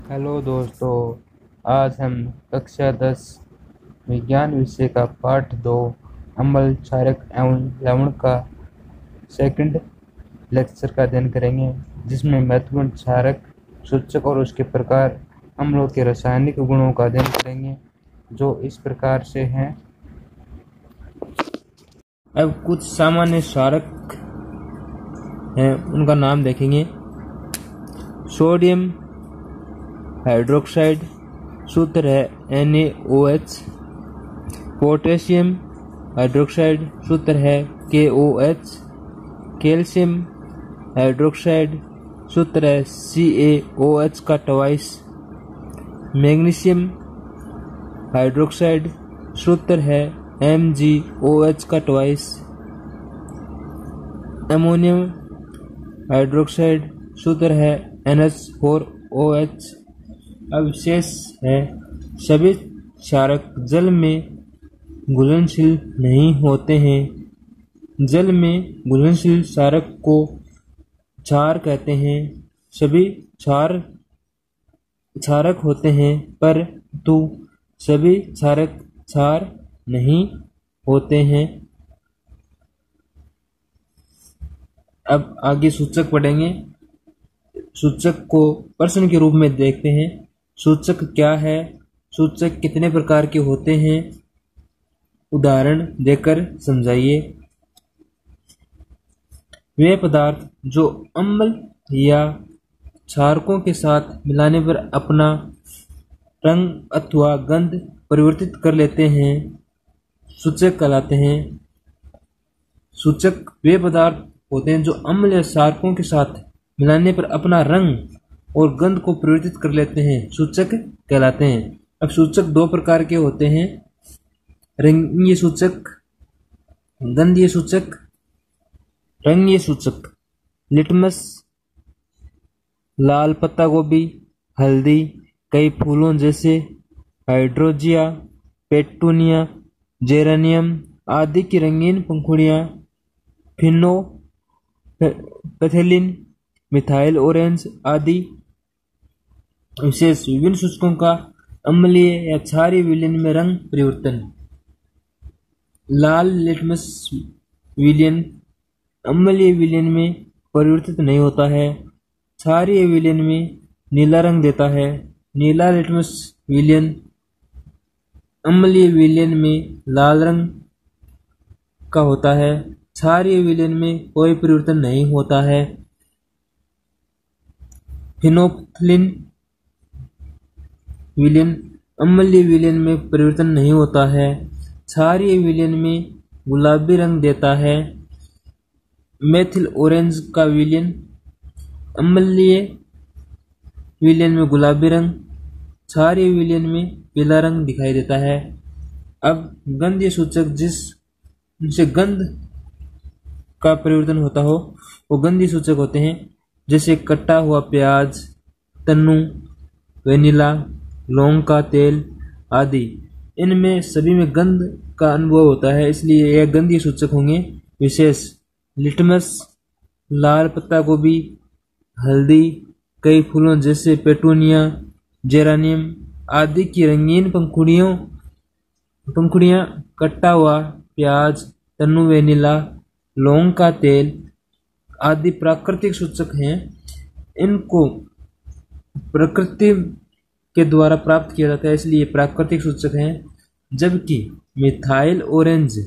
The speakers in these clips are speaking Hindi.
हेलो दोस्तों। आज हम कक्षा 10 विज्ञान विषय का पाठ 2 अम्ल क्षारक एवं लवण का सेकंड लेक्चर का अध्ययन करेंगे, जिसमें महत्वपूर्ण क्षारक सूचक और उसके प्रकार, अम्लों के रासायनिक गुणों का अध्ययन करेंगे, जो इस प्रकार से हैं। अब कुछ सामान्य क्षारक हैं, उनका नाम देखेंगे। सोडियम हाइड्रोक्साइड, सूत्र है NaOH। पोटेशियम हाइड्रोक्साइड, सूत्र है KOH। कैल्शियम हाइड्रोक्साइड, सूत्र है CaOH का ट्वाइस। मैग्नीशियम हाइड्रोक्साइड, सूत्र है MgOH का ट्वाइस। अमोनियम हाइड्रोक्साइड, सूत्र है NH4OH। अब शेष है, सभी क्षारक जल में घुलनशील नहीं होते हैं। जल में घुलनशील क्षारक को क्षार कहते हैं। सभी क्षारक होते हैं, परंतु सभी क्षारक क्षार नहीं होते हैं। अब आगे सूचक पढ़ेंगे। सूचक को प्रश्न के रूप में देखते हैं। सूचक क्या है? सूचक कितने प्रकार के होते हैं? उदाहरण देकर समझाइए। वे पदार्थ जो अम्ल या क्षारकों के साथ मिलाने पर अपना रंग अथवा गंध परिवर्तित कर लेते हैं, सूचक कहलाते हैं। सूचक वे पदार्थ होते हैं जो अम्ल या क्षारकों के साथ मिलाने पर अपना रंग और गंध को परिवर्तित कर लेते हैं, सूचक कहलाते हैं। अब सूचक दो प्रकार के होते हैं, रंगीय सूचक, गंधीय सूचक। रंगीय सूचक लिटमस, लाल पत्ता गोभी, हल्दी, कई फूलों जैसे हाइड्रोजिया, पेटूनिया, जेरेनियम आदि की रंगीन पंखुड़ियां, फिनोल्फथेलिन, मिथाइल ऑरेंज आदि। विशेष विभिन्न सूचकों का अम्लीय या क्षारीय विलयन में रंग परिवर्तन। लाल लिटमस विलयन अम्लीय विलयन में परिवर्तित नहीं होता है, क्षारीय विलयन में नीला रंग देता है। नीला लिटमस विलयन अम्लीय विलयन में लाल रंग का होता है, क्षारीय विलयन में कोई परिवर्तन नहीं होता है। फिनोल्फथेलिन विलयन अम्लीय विलयन में परिवर्तन नहीं होता है, क्षारीय विलयन में गुलाबी रंग देता है। मेथिल ऑरेंज का विलयन अम्लीय विलयन में गुलाबी रंग, क्षारीय विलयन में पीला रंग दिखाई देता है। अब गंधीय सूचक जिससे गंध का परिवर्तन होता हो, वो गंधीय सूचक होते हैं, जैसे कटा हुआ प्याज, तन्नू, वेनिला, लौंग का तेल आदि। इनमें सभी में गंध का अनुभव होता है, इसलिए यह गंधीय सूचक होंगे। विशेष लिटमस, लाल पत्ता गोभी, हल्दी, कई फूलों जैसे पेटूनिया, जेरेनियम आदि की रंगीन पंखुड़ियां, कटा हुआ प्याज, तन्नू, वेनिला, लौंग का तेल आदि प्राकृतिक सूचक हैं। इनको प्रकृति के द्वारा प्राप्त किया जाता है, इसलिए प्राकृतिक सूचक हैं। जबकि मिथाइल ऑरेंज,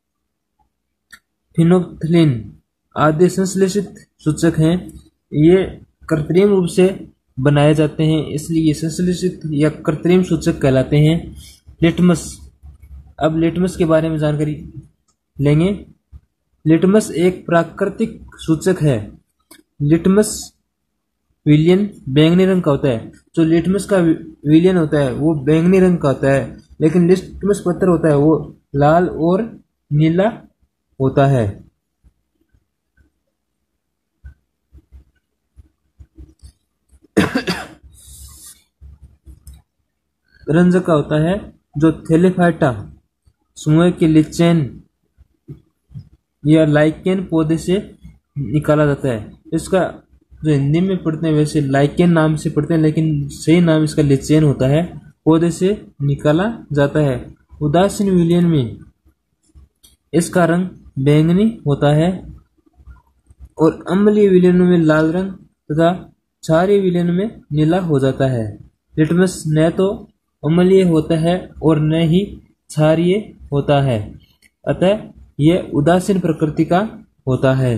फिनोल्फथेलिन आदि संश्लेषित सूचक हैं। ये कृत्रिम रूप से बनाए जाते हैं, इसलिए संश्लेषित या कृत्रिम सूचक कहलाते हैं। लिटमस, अब लिटमस के बारे में जानकारी लेंगे। लिटमस एक प्राकृतिक सूचक है। लिटमस विलयन बैंगनी रंग का होता है। जो लिटमस का विलयन होता है वो बैंगनी रंग का होता है, लेकिन लिटमस पत्थर होता है वो लाल और नीला होता है। रंजक का होता है, जो थैलेफाइटा समूह के लिचेन या लाइकेन पौधे से निकाला जाता है। इसका जो हिंदी में पढ़ते हैं वैसे लाइकेन नाम से पढ़ते हैं, लेकिन सही नाम इसका लिचेन होता है। पौधे से निकाला जाता है। उदासीन विलयन में इसका रंग बैंगनी होता है और अम्लीय विलयन में लाल रंग तथा क्षारीय विलयन में नीला हो जाता है। लिटमस न तो अम्लीय होता है और न ही क्षारीय होता है, अतः यह उदासीन प्रकृति का होता है।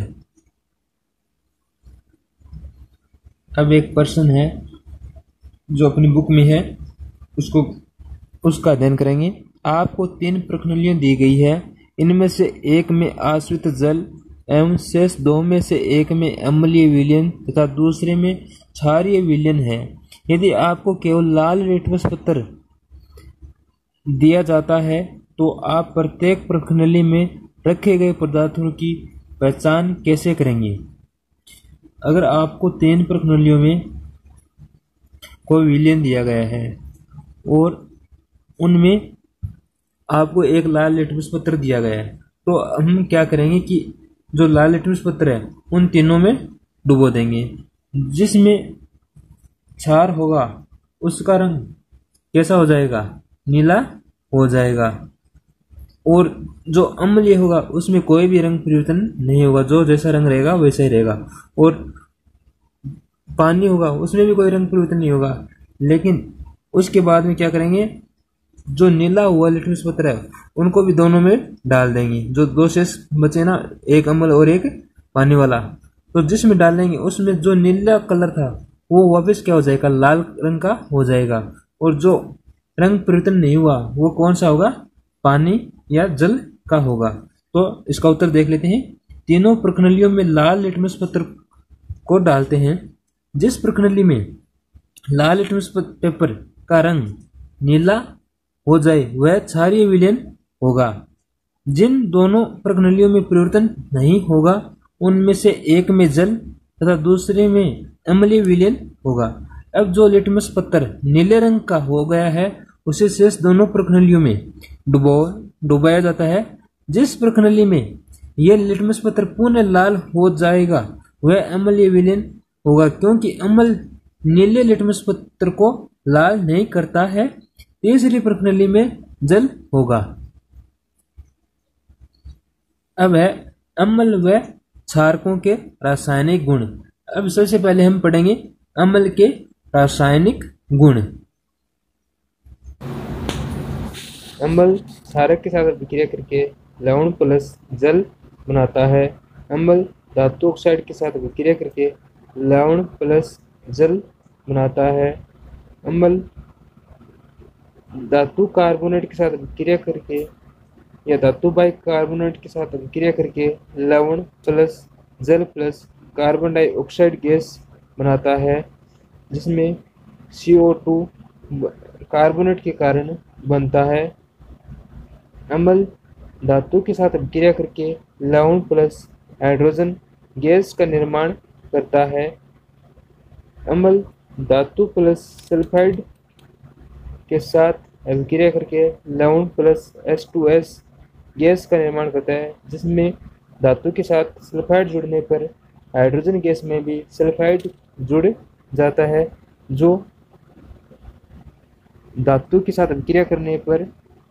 अब एक प्रश्न है जो अपनी बुक में है, उसका अध्ययन करेंगे। आपको 3 प्रश्नावलियां दी गई है। इनमें से एक में आश्रित जल एवं शेष 2 में से एक में अम्लीय विलयन तथा दूसरे में क्षारीय विलयन है। यदि आपको केवल लाल लिटमस पत्र दिया जाता है तो आप प्रत्येक प्रश्नावली में रखे गए पदार्थों की पहचान कैसे करेंगे? अगर आपको 3 प्रश्नावलियों में कोई विलयन दिया गया है और उनमें आपको एक लाल लिटमस पत्र दिया गया है, तो हम क्या करेंगे कि जो लाल लिटमस पत्र है उन तीनों में डुबो देंगे। जिसमें क्षार होगा उसका रंग कैसा हो जाएगा? नीला हो जाएगा। और जो अम्लीय होगा उसमें कोई भी रंग परिवर्तन नहीं होगा, जो जैसा रंग रहेगा वैसा ही रहेगा। और पानी होगा उसमें भी कोई रंग परिवर्तन नहीं होगा। लेकिन उसके बाद में क्या करेंगे, जो नीला हुआ लिटमस पत्र है उनको भी दोनों में डाल देंगे। जो 2 शेष बचे ना, एक अम्ल और एक पानी वाला, तो जिसमें डालेंगे उसमें जो नीला कलर था वो वापस क्या हो जाएगा? लाल रंग का हो जाएगा। और जो रंग परिवर्तन नहीं हुआ वो कौन सा होगा? पानी या जल का होगा। तो इसका उत्तर देख लेते हैं। तीनों प्रश्नावलियों में लाल लिटमस पत्र को डालते हैं। जिस प्रश्नावली में लाल लिटमस पेपर का रंग नीला हो जाए वह क्षारीय विलयन होगा। जिन दोनों प्रश्नावलियों में परिवर्तन नहीं होगा उनमें से एक में जल तथा दूसरे में अम्लीय विलयन होगा। अब जो लिटमस पत्र नीले रंग का हो गया है उसे शेष दोनों प्रश्नावलियों में डुबाया जाता है। जिस प्रश्नावली में यह लिटमस पत्र पूर्ण लाल हो जाएगा वह अम्लीय विलयन होगा, क्योंकि अम्ल नीले लिटमस पत्र को लाल नहीं करता है। तीसरी प्रश्नावली में जल होगा। अब है अम्ल व क्षारकों के रासायनिक गुण। अब सबसे पहले हम पढ़ेंगे अम्ल के रासायनिक गुण। अम्ल क्षारक के साथ अभिक्रिया करके लवण प्लस जल बनाता है। अम्ल धातु ऑक्साइड के साथ अभिक्रिया करके लवण प्लस जल बनाता है। अम्ल धातु कार्बोनेट के साथ अभिक्रिया करके या धातु बाइकार्बोनेट के साथ अभिक्रिया करके लवण प्लस जल प्लस कार्बन डाइऑक्साइड गैस बनाता है, जिसमें CO2 कार्बोनेट के कारण बनता है। अम्ल धातु के साथ अभिक्रिया करके लवण प्लस हाइड्रोजन गैस का निर्माण करता है। अम्ल धातु प्लस सल्फाइड के साथ अभिक्रिया करके लवण प्लस H2S गैस का निर्माण करता है, जिसमें धातु के साथ सल्फाइड जुड़ने पर हाइड्रोजन गैस में भी सल्फाइड जुड़ जाता है। जो धातु के साथ अभिक्रिया करने पर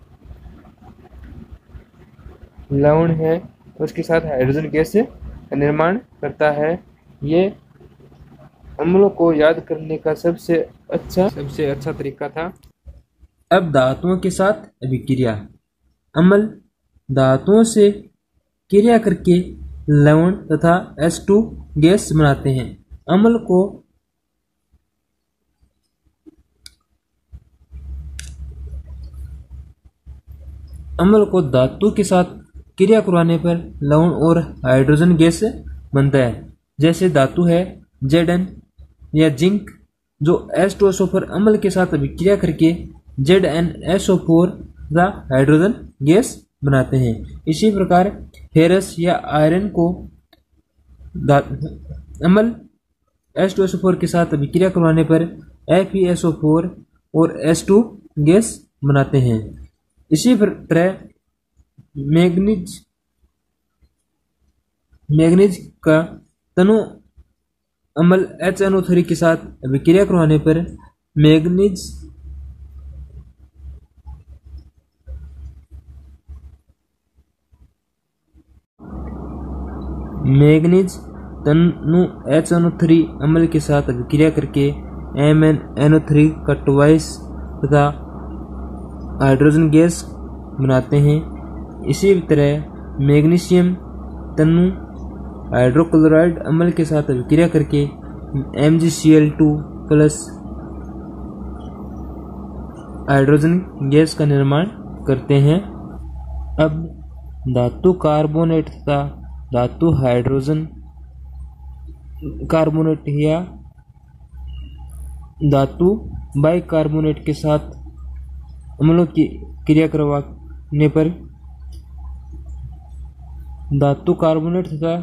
लवण है उसके साथ हाइड्रोजन गैस का निर्माण करता है। ये अम्लों को याद करने का सबसे अच्छा तरीका था। अब धातुओं के साथ अभिक्रिया। अम्ल धातुओं से क्रिया करके लवण तथा H2 गैस बनाते हैं। अम्ल को धातु के साथ क्रिया करवाने पर लवण और हाइड्रोजन गैस बनता है। जैसे धातु है Zn या जिंक, जो H2SO4 अम्ल के साथ अभिक्रिया करके ZnSO4 तथा हाइड्रोजन गैस बनाते हैं। इसी प्रकार फेरस या आयरन को अम्ल H2SO4 के साथ अभिक्रिया करवाने पर FeSO4 और H2 गैस बनाते हैं। इसी तरह मैग्नीज का तनु अम्ल HNO3 के साथ अभिक्रिया करवाने पर मैग्नीज तनु HNO3 अम्ल के साथ अभिक्रिया करके MnNO3 का ट्वाइस तथा हाइड्रोजन गैस बनाते हैं। इसी तरह मैग्नीशियम तनु हाइड्रोक्लोराइड अम्ल के साथ अभिक्रिया करके MgCl2 प्लस हाइड्रोजन गैस का निर्माण करते हैं। अब धातु कार्बोनेट तथा धातु हाइड्रोजन कार्बोनेट या धातु बाइकार्बोनेट के साथ अम्लों की क्रिया करवाने पर धातु कार्बोनेट तथा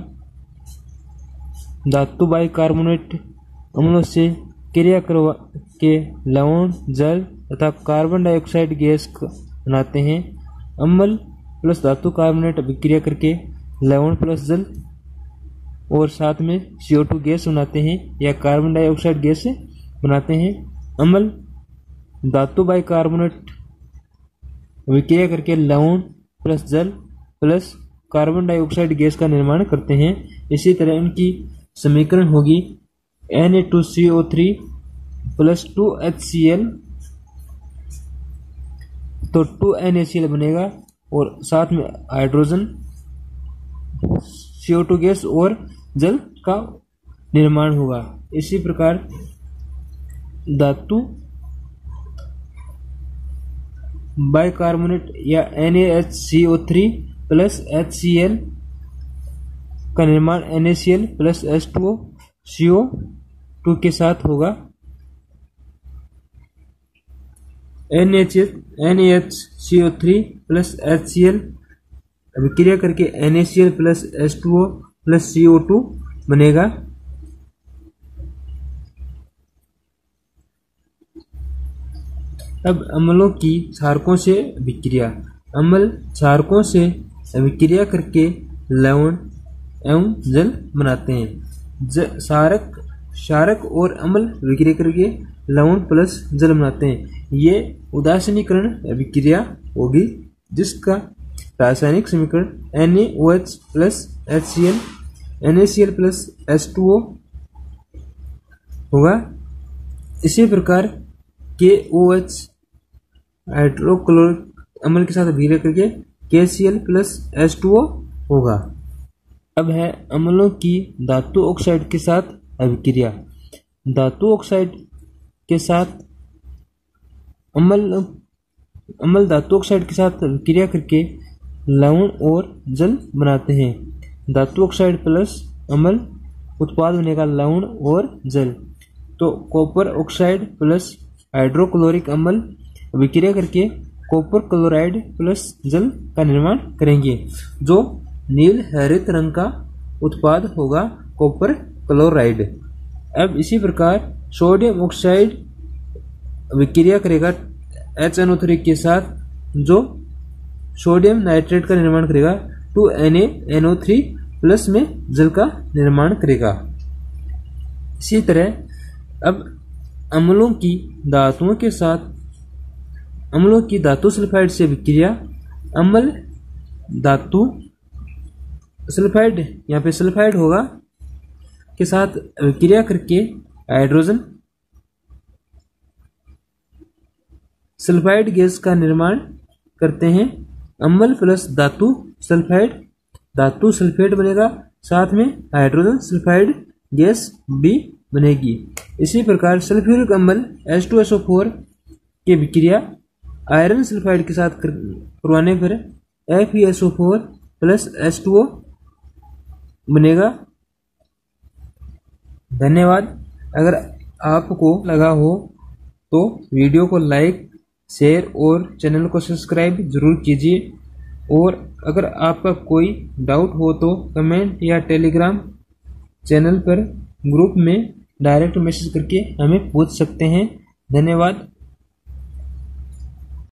धातु बाइकार्बोनेट अम्लों से क्रिया करवा के लवण, जल तथा कार्बन डाइऑक्साइड गैस बनाते हैं। अम्ल प्लस धातु कार्बोनेट अभिक्रिया करके लवण प्लस जल और साथ में CO2 गैस बनाते हैं या कार्बन डाइऑक्साइड गैस बनाते हैं। अम्ल धातु बाइकार्बोनेट अभिक्रिया करके लवण प्लस जल प्लस कार्बन डाइऑक्साइड गैस का निर्माण करते हैं। इसी तरह इनकी समीकरण होगी Na2CO3 प्लस 2HCl, तो 2NaCl बनेगा और साथ में हाइड्रोजन, CO2 गैस और जल का निर्माण होगा। इसी प्रकार धातु बाइकार्बोनेट या NaHCO3 प्लस HCl का निर्माण NaCl प्लस H2O CO2 के साथ होगा। NaHCO3 प्लस HCl अभिक्रिया करके NaCl plus H2O plus CO2 बनेगा। अब अम्लों की क्षारकों से अभिक्रिया। अम्ल क्षारकों से अभिक्रिया करके लवण एवं जल बनाते हैं। क्षारक और अम्ल अभिक्रिया करके लवण प्लस जल बनाते हैं। ये उदासीनीकरण अभिक्रिया होगी जिसका रासायनिक समीकरण NaOH plus HCl NaCl plus H2O होगा। इसी प्रकार KOH हाइड्रोक्लोरिक अम्ल के साथ अभिक्रिया करके KCl प्लस H2O होगा। अब है अम्लों की धातु ऑक्साइड के साथ अभिक्रिया। धातु ऑक्साइड के साथ अम्ल धातु ऑक्साइड के साथ अभिक्रिया करके लवण और जल बनाते हैं। धातु ऑक्साइड प्लस अम्ल उत्पाद बनेगा लवण और जल। तो कॉपर ऑक्साइड प्लस हाइड्रोक्लोरिक अम्ल अभिक्रिया करके कॉपर क्लोराइड प्लस जल का निर्माण करेंगे, जो नील हरित रंग का उत्पाद होगा कॉपर क्लोराइड। अब इसी प्रकार सोडियम ऑक्साइड अभिक्रिया करेगा HNO3 के साथ, जो सोडियम नाइट्रेट का निर्माण करेगा 2NaNO3 प्लस में जल का निर्माण करेगा। इसी तरह अब अम्लों की धातुओं के साथ अम्लों की धातु सल्फाइड से अभिक्रिया। अम्ल धातु सल्फाइड, यहाँ पे सल्फाइड होगा, के साथ अभिक्रिया करके हाइड्रोजन सल्फाइड गैस का निर्माण करते हैं। अम्ल प्लस धातु सल्फाइड बनेगा, साथ में हाइड्रोजन सल्फाइड गैस भी बनेगी। इसी प्रकार सल्फ्यूरिक अम्ल H2SO4 की अभिक्रिया आयरन सल्फाइड के साथ करवाने पर FeSO4 प्लस H2O बनेगा। धन्यवाद। अगर आपको लगा हो तो वीडियो को लाइक, शेयर और चैनल को सब्सक्राइब जरूर कीजिए। और अगर आपका कोई डाउट हो तो कमेंट या टेलीग्राम चैनल पर ग्रुप में डायरेक्ट मैसेज करके हमें पूछ सकते हैं। धन्यवाद।